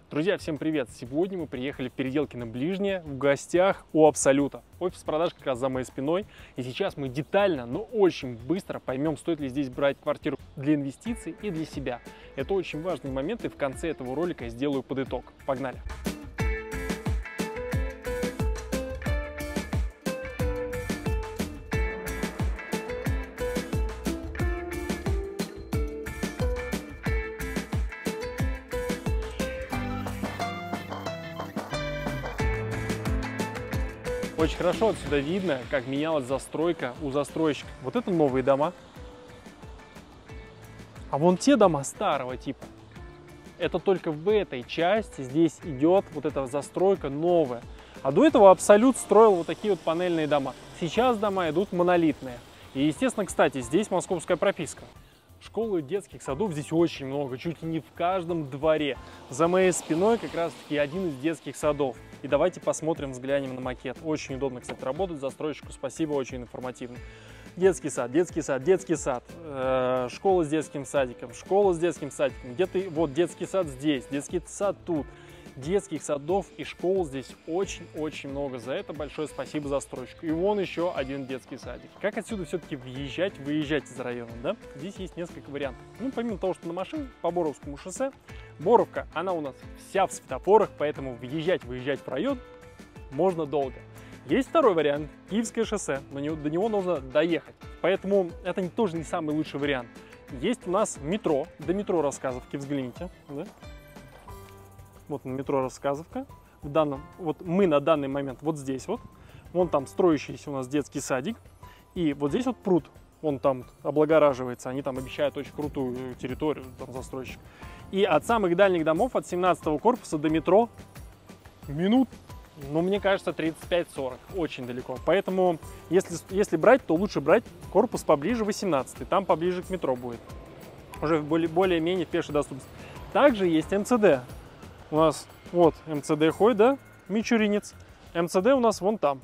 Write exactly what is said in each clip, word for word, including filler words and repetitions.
Друзья, всем привет! Сегодня мы приехали в Переделкино Ближнее в гостях у Абсолюта. Офис продаж как раз за моей спиной. И сейчас мы детально, но очень быстро поймем, стоит ли здесь брать квартиру для инвестиций и для себя. Это очень важные моменты. В конце этого ролика я сделаю подыток. Погнали! Очень хорошо отсюда видно, как менялась застройка у застройщика. Вот это новые дома. А вон те дома старого типа. Это только в этой части здесь идет вот эта застройка новая. А до этого Абсолют строил вот такие вот панельные дома. Сейчас дома идут монолитные. И, естественно, кстати, здесь московская прописка. Школы детских садов здесь очень много, чуть ли не в каждом дворе. За моей спиной как раз таки один из детских садов. И давайте посмотрим, взглянем на макет. Очень удобно, кстати, работать. Застройщику спасибо, очень информативно. Детский сад, детский сад, детский сад, э, школа с детским садиком, школа с детским садиком. Где-то вот детский сад здесь, детский сад тут. Детских садов и школ здесь очень-очень много. За это большое спасибо застройщику. И вон еще один детский садик. Как отсюда все-таки въезжать, выезжать из района, да? Здесь есть несколько вариантов. Ну, помимо того, что на машине по Боровскому шоссе, Боровка, она у нас вся в светофорах, поэтому въезжать, выезжать в район можно долго. Есть второй вариант, Киевское шоссе, но до него нужно доехать. Поэтому это тоже не самый лучший вариант. Есть у нас метро, до метро Рассказовки, взгляните, да? Вот метро Рассказовка. В данном, вот мы на данный момент вот здесь вот. Вон там строящийся у нас детский садик. И вот здесь вот пруд. Он там облагораживается. Они там обещают очень крутую территорию, там застройщик. И от самых дальних домов, от семнадцатого корпуса до метро, минут, ну, мне кажется, тридцать пять сорок. Очень далеко. Поэтому, если, если брать, то лучше брать корпус поближе, восемнадцатый. Там поближе к метро будет. Уже более-менее в пешей доступности. Также есть эм цэ дэ. У нас вот эм цэ дэ ходит, да, Мичуринец. эм цэ дэ у нас вон там.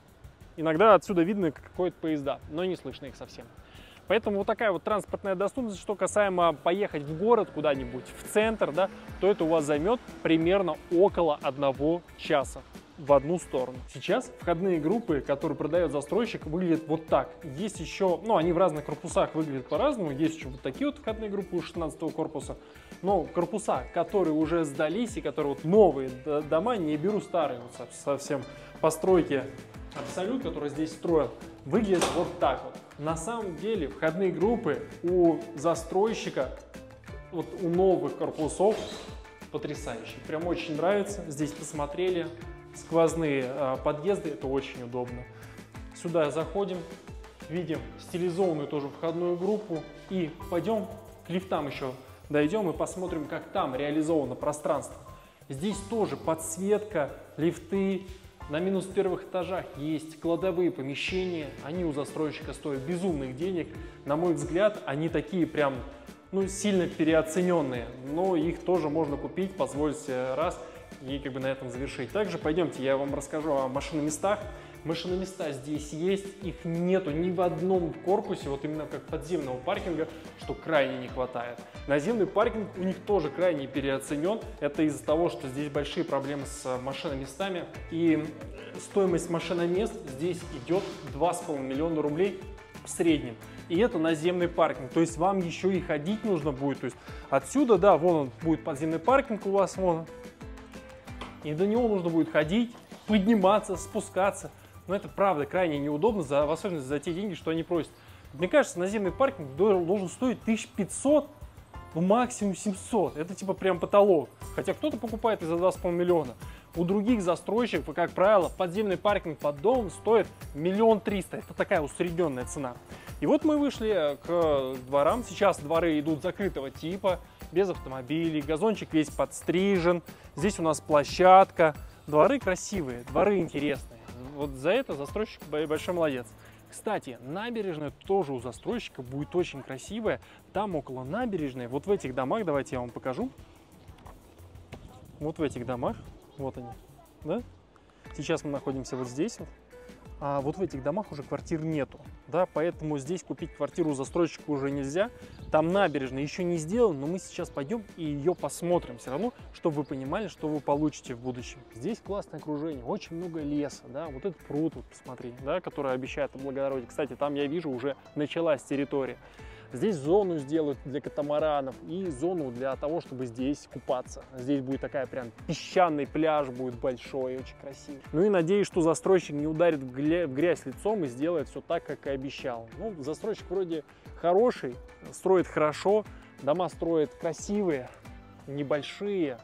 Иногда отсюда видно, как ходят поезда, но не слышно их совсем. Поэтому вот такая вот транспортная доступность. Что касаемо поехать в город куда-нибудь, в центр, да, то это у вас займет примерно около одного часа в одну сторону. Сейчас входные группы, которые продает застройщик, выглядят вот так. Есть еще, ну, они в разных корпусах выглядят по-разному. Есть еще вот такие вот входные группы у шестнадцатого корпуса. Но корпуса, которые уже сдались и которые вот новые дома, не беру старые вот совсем постройки Абсолют, который здесь строят, выглядят вот так вот. На самом деле входные группы у застройщика, вот у новых корпусов потрясающие. Прям очень нравится. Здесь посмотрели. Сквозные э, подъезды, это очень удобно. Сюда заходим, видим стилизованную тоже входную группу. И пойдем к лифтам еще дойдем и посмотрим, как там реализовано пространство. Здесь тоже подсветка, лифты. На минус первых этажах есть кладовые помещения. Они у застройщика стоят безумных денег. На мой взгляд, они такие прям, ну, сильно переоцененные. Но их тоже можно купить, позволить себе раз и как бы на этом завершить. Также пойдемте, я вам расскажу о машиноместах. Машиноместа здесь есть, их нету ни в одном корпусе, вот именно как подземного паркинга, что крайне не хватает. Наземный паркинг у них тоже крайне переоценен. Это из-за того, что здесь большие проблемы с машиноместами. И стоимость машиномест здесь идет два с половиной миллиона рублей в среднем. И это наземный паркинг, то есть вам еще и ходить нужно будет. То есть отсюда, да, вон он будет подземный паркинг у вас, вон. И до него нужно будет ходить, подниматься, спускаться. Но это правда крайне неудобно, за, в особенности за те деньги, что они просят. Мне кажется, наземный паркинг должен стоить тысяча пятьсот, ну максимум семьсот. Это типа прям потолок. Хотя кто-то покупает и за два с половиной миллиона. У других застройщиков, как правило, подземный паркинг под домом стоит миллион триста. Это такая усредненная цена. И вот мы вышли к дворам. Сейчас дворы идут закрытого типа, без автомобилей. Газончик весь подстрижен. Здесь у нас площадка. Дворы красивые, дворы интересные. Вот за это застройщик большой молодец. Кстати, набережная тоже у застройщика будет очень красивая. Там около набережной, вот в этих домах, давайте я вам покажу. Вот в этих домах, вот они, да? Сейчас мы находимся вот здесь вот. А вот в этих домах уже квартир нету. да, поэтому здесь купить квартиру у застройщика уже нельзя. Там набережная еще не сделана, но мы сейчас пойдем и ее посмотрим все равно, чтобы вы понимали, что вы получите в будущем. Здесь классное окружение, очень много леса, да, вот этот пруд, вот посмотри, да, который обещает облагородить. Кстати, там я вижу уже началась территория. Здесь зону сделают для катамаранов и зону для того, чтобы здесь купаться. Здесь будет такая прям песчаный пляж, будет большой, очень красивый. Ну и надеюсь, что застройщик не ударит в грязь лицом и сделает все так, как и обещал. Ну, застройщик вроде хороший, строит хорошо, дома строит красивые, небольшие.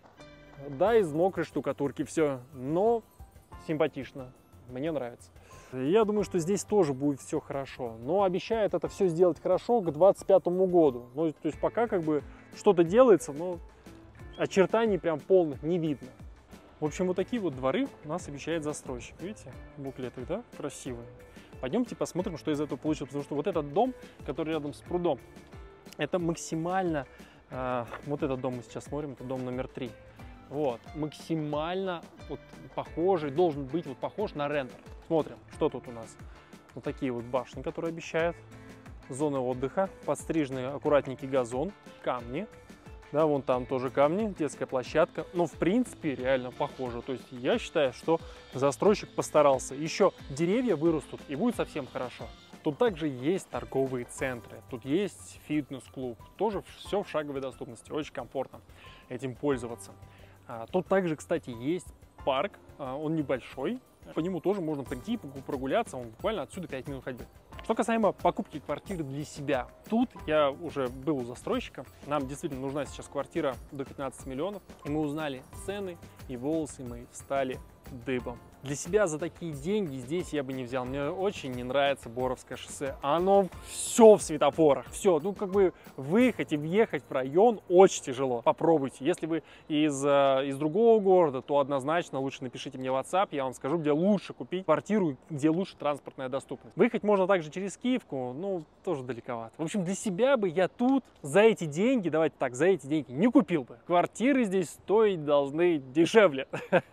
Да, из мокрой штукатурки все, но симпатично, мне нравится. Я думаю, что здесь тоже будет все хорошо, но обещает это все сделать хорошо к двадцать пятому году. Ну, то есть пока как бы что-то делается, но очертаний прям полных не видно. В общем, вот такие вот дворы у нас обещает застройщик. Видите, буклеты, да, красивые. Пойдемте посмотрим, что из этого получится, потому что вот этот дом, который рядом с прудом, это максимально, э, вот этот дом мы сейчас смотрим, это дом номер три. Вот, максимально вот похожий, должен быть вот похож на рентер. Смотрим, что тут у нас. Вот такие вот башни, которые обещают. Зоны отдыха, подстриженный аккуратненький газон, камни. Да, вон там тоже камни, детская площадка. Но в принципе реально похоже. То есть я считаю, что застройщик постарался. Еще деревья вырастут и будет совсем хорошо. Тут также есть торговые центры, тут есть фитнес-клуб. Тоже все в шаговой доступности, очень комфортно этим пользоваться. Тут также, кстати, есть парк, он небольшой. По нему тоже можно прийти, прогуляться, он буквально отсюда пять минут ходьбы. Что касаемо покупки квартиры для себя. Тут я уже был у застройщика. Нам действительно нужна сейчас квартира до пятнадцати миллионов. И мы узнали цены, и волосы мои встали дыбом. Для себя за такие деньги здесь я бы не взял. Мне очень не нравится Боровское шоссе. Оно все в светофорах. Все, ну как бы выехать и въехать в район очень тяжело. Попробуйте. Если вы из, из другого города, то однозначно лучше напишите мне в WhatsApp. Я вам скажу, где лучше купить квартиру, где лучше транспортная доступность. Выехать можно также через Киевку, ну тоже далековато. В общем, для себя бы я тут за эти деньги, давайте так, за эти деньги не купил бы. Квартиры здесь стоить должны дешевле.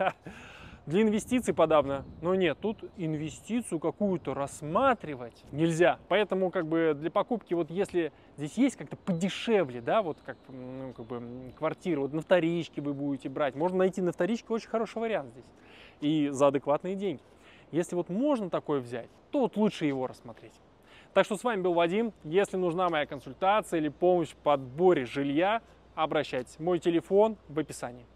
Для инвестиций подавно, но нет, тут инвестицию какую-то рассматривать нельзя. Поэтому как бы для покупки, вот если здесь есть как-то подешевле, да, вот как, ну, как бы квартиру, вот на вторичке вы будете брать, можно найти на вторичке очень хороший вариант здесь и за адекватные деньги. Если вот можно такое взять, то вот лучше его рассмотреть. Так что с вами был Вадим. Если нужна моя консультация или помощь в подборе жилья, обращайтесь. Мой телефон в описании.